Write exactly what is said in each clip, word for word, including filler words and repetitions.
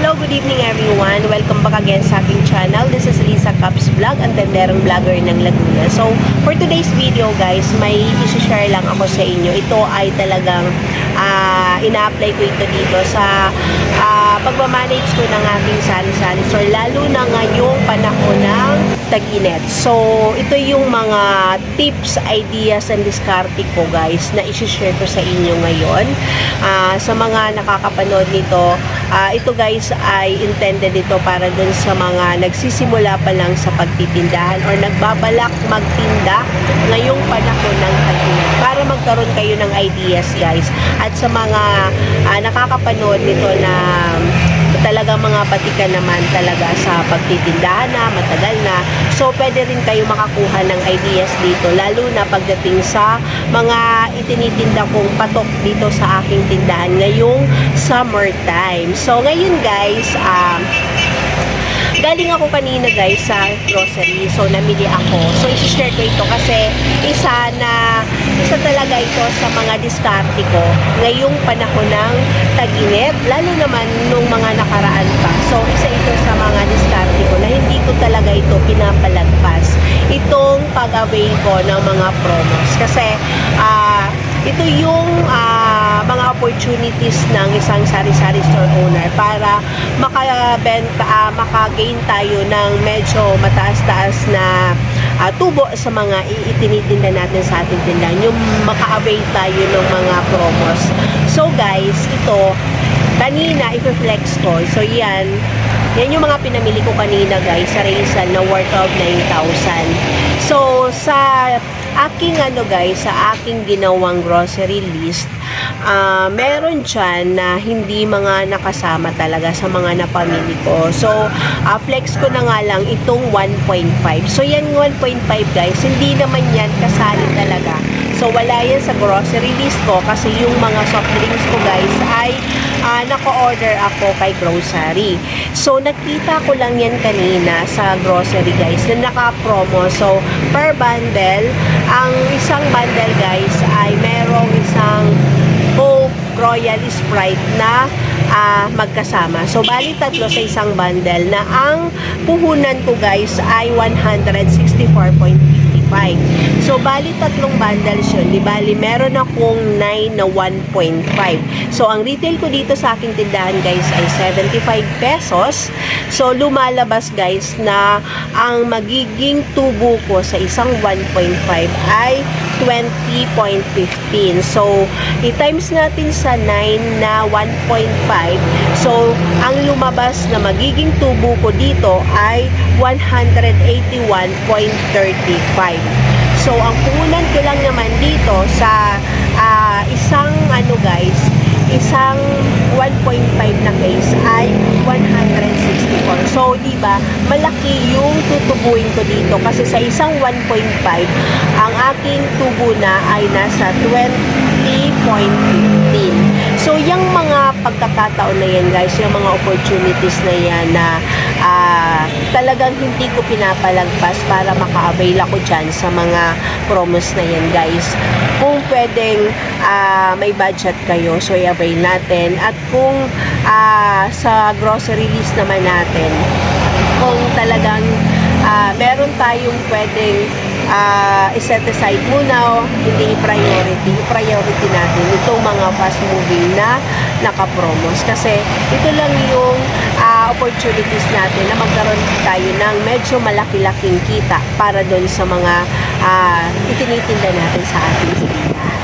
hello, good evening everyone. Welcome back again sa ating channel. This is Lisa Caps Vlog, ang tenderong vlogger ng Laguna. So, for today's video guys, may isi-share lang ako sa inyo. Ito ay talagang uh, ina-apply ko ito dito sa uh, pagmamanage ko ng ating sari-sari store, lalo na ngayong panahon ng tag-init. So, ito yung mga tips, ideas, and diskarte ko guys na isi-share ko sa inyo ngayon. Uh, sa mga nakakapanood nito, uh, ito guys ay intended ito para dun sa mga nagsisimula pa lang sa pagtitindahan or nagbabalak magtinda ngayong panahon ng tag-init, para magkaroon kayo ng ideas guys. At sa mga uh, nakakapanood nito na talaga mga patikan naman talaga sa pagtitindahan na, matagal na. So, pwede rin kayo makakuha ng ideas dito, lalo na pagdating sa mga itinitinda kong patok dito sa aking tindahan ngayong summertime. So, ngayon guys, um, galing ako kanina guys sa grocery. So, namili ako. So, isi-share ko ito kasi isa na, isa talaga ito sa mga diskarte ko ngayong panahon ng tag-init, lalo naman nung mga nakaraan pa. So, isa ito sa mga diskarte ko na hindi ko talaga ito pinapalagpas. Itong pag-avail ko ng mga promos. Kasi, ah, uh, ito yung uh, mga opportunities ng isang sari-sari store owner para makabenta, uh, makagain tayo ng medyo mataas-taas na uh, tubo sa mga itinitinda natin sa ating tindahan, yung maka-avail tayo ng mga promos. So guys, ito kanina i-flex ko. So yan, yan yung mga pinamili ko kanina guys sa Rizal na worth of nine thousand. So sa aking ano guys, sa aking ginawang grocery list, uh, meron dyan na hindi mga nakasama talaga sa mga napamili ko. So, uh, flex ko na nga lang itong one point five. So, yan one point five guys, hindi naman yan kasali talaga. So, wala yan sa grocery list ko kasi yung mga soft drinks ko guys ay uh, naka-order ako kay grocery. So, nakita ko lang yan kanina sa grocery guys na naka-promo. So, per bundle, ang isang bundle guys ay merong isang Coke Royal Sprite na uh, magkasama. So, bali tatlo sa isang bundle na ang puhunan ko guys ay one hundred sixty-four point five five. So, bali tatlong bundles yun. Di bali, meron akong nine na one point five. So, ang retail ko dito sa aking tindahan guys ay seventy-five pesos. So, lumalabas guys na ang magiging tubo ko sa isang one point five ay twenty point one five. So, i-times natin sa nine na one point five. So, ang lumabas na magiging tubo ko dito ay one hundred eighty-one point three five. So, ang puhunan ko lang naman dito sa uh, isang ano guys, isang one point five na case ay one hundred sixty-four. So, di ba, malaki yung tutubuin ko dito kasi sa isang one point five, ang aking tubo na ay nasa twenty point one five. So, yung mga pagkakataon na yan guys, yung mga opportunities na yan na uh, talagang hindi ko pinapalagpas para maka-avail ako dyan sa mga promos na yan guys. Kung pwedeng uh, may budget kayo, so i-avail natin. At kung uh, sa grocery list naman natin, kung talagang uh, meron tayong pwedeng uh, i-set aside muna, hindi i-priority, i-priority natin itong mga fast moving na naka-promos. Kasi ito lang yung uh, opportunities natin na magkaroon tayo ng medyo malaki-laking kita para doon sa mga uh, itinitinda natin sa ating tindahan.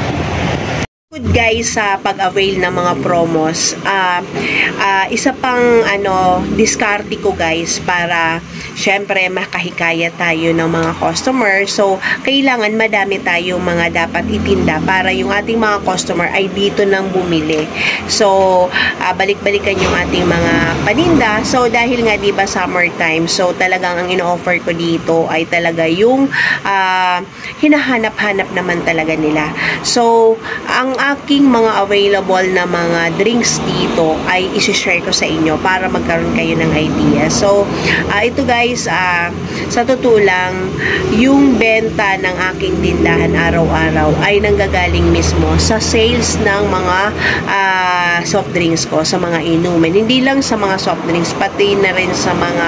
Good guys, sa uh, pag-avail ng mga promos, uh, uh, isa pang ano diskarte ko guys para syempre makahikaya tayo ng mga customer. So, kailangan madami tayong mga dapat itinda para yung ating mga customer ay dito nang bumili. So, uh, balik-balikan yung ating mga paninda. So, dahil nga diba summertime, so talagang ang ino-offer ko dito ay talaga yung uh, hinahanap-hanap naman talaga nila. So, ang aking mga available na mga drinks dito ay isi-share ko sa inyo para magkaroon kayo ng idea. So, uh, ito guys, uh, sa totoo lang, yung benta ng aking tindahan araw-araw ay nanggagaling mismo sa sales ng mga uh, soft drinks ko, sa mga inumin. Hindi lang sa mga soft drinks, pati na rin sa mga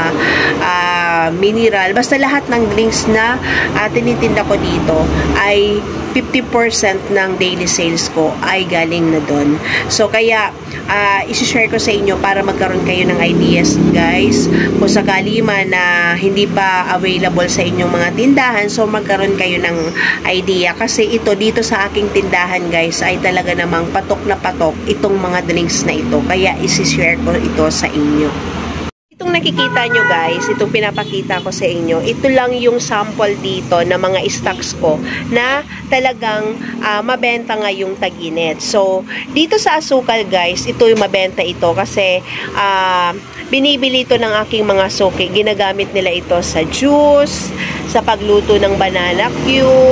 uh, mineral. Basta lahat ng drinks na uh, tinitinda ko dito ay fifty percent ng daily sales ko ay galing na doon. So, kaya, uh, isi-share ko sa inyo para magkaroon kayo ng ideas, guys. Kung sakali man na hindi pa available sa inyong mga tindahan, so magkaroon kayo ng idea. Kasi ito, dito sa aking tindahan, guys, ay talaga namang patok na patok itong mga drinks na ito. Kaya, isi-share ko ito sa inyo. Itong nakikita nyo guys, itong pinapakita ko sa inyo, ito lang yung sample dito na mga stocks ko na talagang uh, mabenta ngayong tag-init. So, dito sa asukal guys, ito yung mabenta ito kasi uh, binibili ito ng aking mga suki. Ginagamit nila ito sa juice, sa pagluto ng banana Q,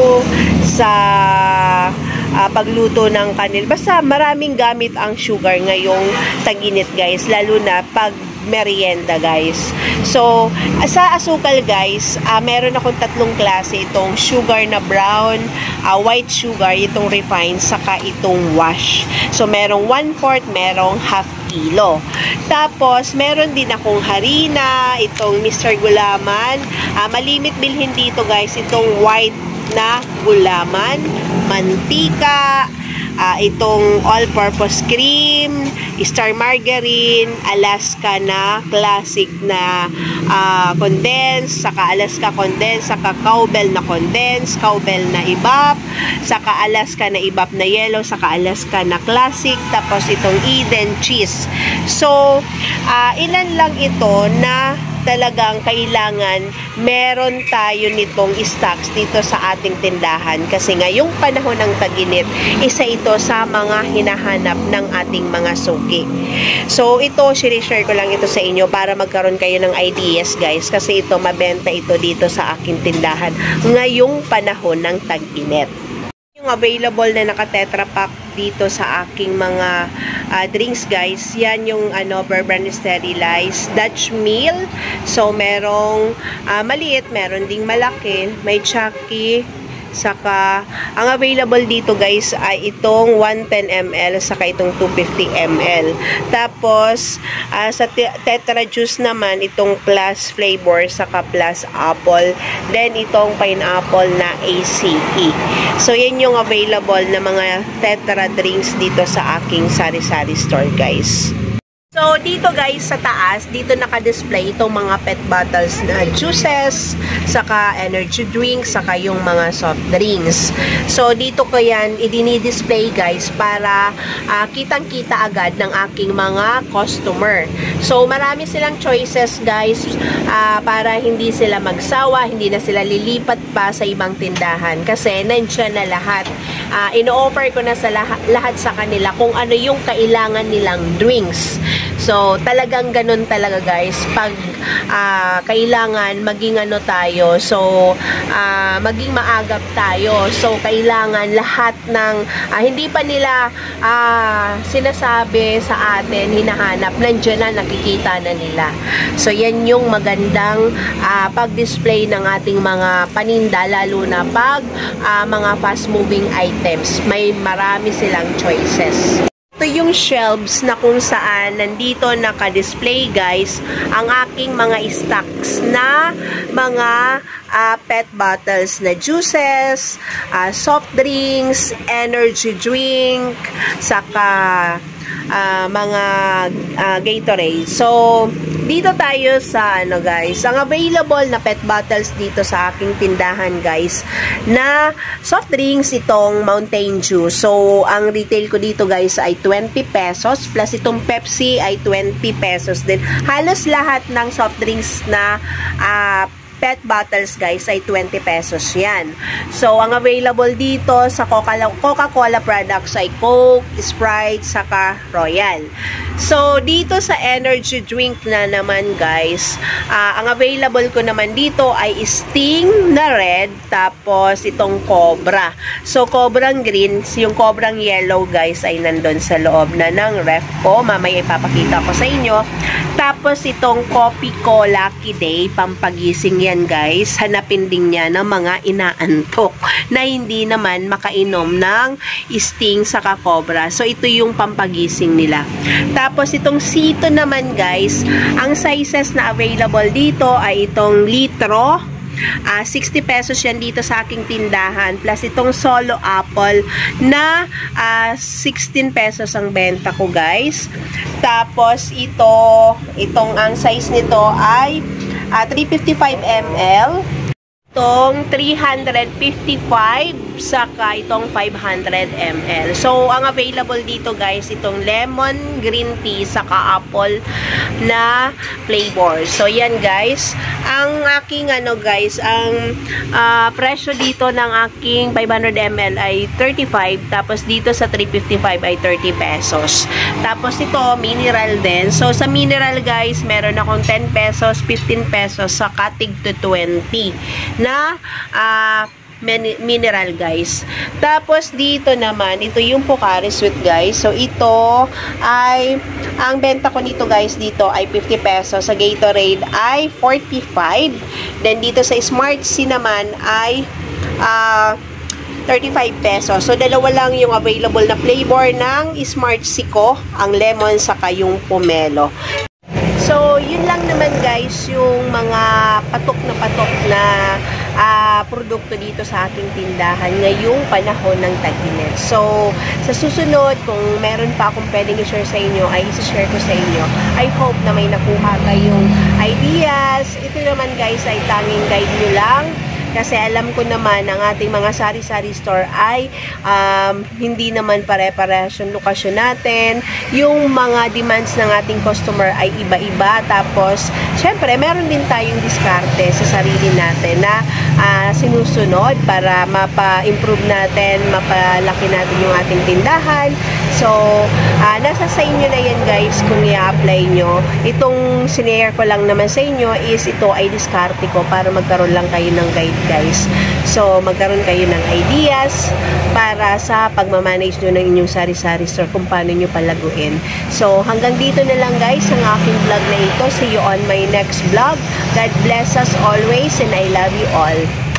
sa uh, pagluto ng kanil. Basta maraming gamit ang sugar ngayong tag-init guys, lalo na pag merienda guys. So, sa asukal guys, uh, meron akong tatlong klase. Itong sugar na brown, uh, white sugar, itong refined, saka itong wash. So, merong one-fourth, merong half kilo. Tapos, meron din akong harina, itong Mister Gulaman. Uh, malimit bilhin dito guys, itong white na gulaman, mantika, Uh, itong all-purpose cream, Star Margarine, Alaska na classic na uh, condense, saka Alaska condense, saka Cowbell na condense, Cowbell na ibap, saka Alaska na ibap na yellow, saka Alaska na classic, tapos itong Eden cheese. So, uh, ilan lang ito na talagang kailangan meron tayo nitong stocks dito sa ating tindahan kasi ngayong panahon ng tag-init, isa ito sa mga hinahanap ng ating mga suki. So, ito, share ko lang ito sa inyo para magkaroon kayo ng ideas guys kasi ito, mabenta ito dito sa aking tindahan ngayong panahon ng tag-init. Yung available na naka-tetra pack dito sa aking mga uh, drinks guys, yan yung ano, bourbon sterilized Dutch Mill. So merong uh, maliit, meron ding malaki, may chucky, saka ang available dito guys ay itong one ten milliliters saka itong two fifty milliliters. Tapos uh, sa tetra juice naman itong plus flavor saka plus apple, then itong pineapple na A C E. So yan yung available na mga tetra drinks dito sa aking sari-sari store guys. So, dito guys, sa taas, dito naka-display itong mga pet bottles na juices, saka energy drinks, saka yung mga soft drinks. So, dito ko yan, idini-display guys, para uh, kitang-kita agad ng aking mga customer. So, marami silang choices guys, uh, para hindi sila magsawa, hindi na sila lilipat pa sa ibang tindahan. Kasi, nandiyan na lahat. Uh, ino-offer ko na sa lahat, lahat sa kanila kung ano yung kailangan nilang drinks. So, talagang ganun talaga guys. Pag uh, kailangan maging ano tayo, so, uh, maging maagap tayo. So, kailangan lahat ng, uh, hindi pa nila uh, sinasabi sa atin, hinahanap, nandiyan na, nakikita na nila. So, yan yung magandang uh, pag-display ng ating mga paninda, lalo na pag uh, mga fast-moving items. May marami silang choices. Ito yung shelves na kung saan nandito naka-display guys ang aking mga stocks na mga uh, pet bottles na juices, uh, soft drinks, energy drink, saka uh, mga uh, Gatorade. So, dito tayo sa ano guys, ang available na pet bottles dito sa aking tindahan guys na soft drinks, itong Mountain Dew. So, ang retail ko dito guys ay twenty pesos plus itong Pepsi ay twenty pesos din. Halos lahat ng soft drinks na uh, pet bottles guys ay twenty pesos yan. So, ang available dito sa Coca-Cola products ay Coke, Sprite, saka Royal. So, dito sa energy drink na naman guys, uh, ang available ko naman dito ay Sting na red, tapos itong Cobra. So, Cobrang green, yung Cobrang yellow guys ay nandun sa loob na ng ref ko. Mamaya ipapakita ko sa inyo. Tapos itong Coffee Co Lucky Day, pampagising yan guys. Hanapin din niya ng mga inaantok na hindi naman makainom ng Sting saka Cobra. So ito yung pampagising nila. Tapos itong Sito naman guys, ang sizes na available dito ay itong litro. Uh, sixty pesos yan dito sa aking tindahan, plus itong Solo Apple na uh, sixteen pesos ang benta ko guys. Tapos ito, itong ang size nito ay uh, three fifty-five milliliters, itong three fifty-five, saka itong five hundred milliliters. So, ang available dito guys, itong lemon green tea, saka apple na flavor. So, yan guys. Ang aking ano guys, ang uh, presyo dito ng aking five hundred milliliters ay thirty-five, tapos dito sa three fifty-five ay thirty pesos. Tapos ito, mineral din. So, sa mineral guys, meron akong ten pesos, fifteen pesos, saka tig to twenty na uh, mineral guys. Tapos dito naman, ito yung Pocari Sweet guys. So ito ay, ang benta ko nito guys dito ay fifty pesos. Sa Gatorade ay forty-five. Then dito sa Smart C naman ay uh, thirty-five pesos. So dalawa lang yung available na flavor ng Smart C ko, ang lemon saka yung pomelo. So, yun lang naman guys, yung mga patok na patok na uh, produkto dito sa aking tindahan ngayong panahon ng tag-init. So, sa susunod, kung meron pa akong pwedeng i-share sa inyo, ay i-share ko sa inyo. I hope na may nakuha kayong ideas. Ito naman guys ay tanging guide nyo lang. Kasi alam ko naman ang ating mga sari-sari store ay um, hindi naman pare-parehas yung lokasyon natin. Yung mga demands ng ating customer ay iba-iba. Tapos, syempre, meron din tayong diskarte sa sarili natin na uh, sinusunod para mapa-improve natin, mapalaki natin yung ating tindahan. So, uh, nasa sa inyo na yan guys kung i-apply nyo. Itong sinare ko lang naman sa inyo is ito ay diskarte ko para magkaroon lang kayo ng guide guys. So, magkaroon kayo ng ideas para sa pagmamanage nyo ng inyong sari-sari store kung paano nyo palaguin. So, hanggang dito na lang guys ang aking vlog na ito. See you on my next vlog. God bless us always and I love you all.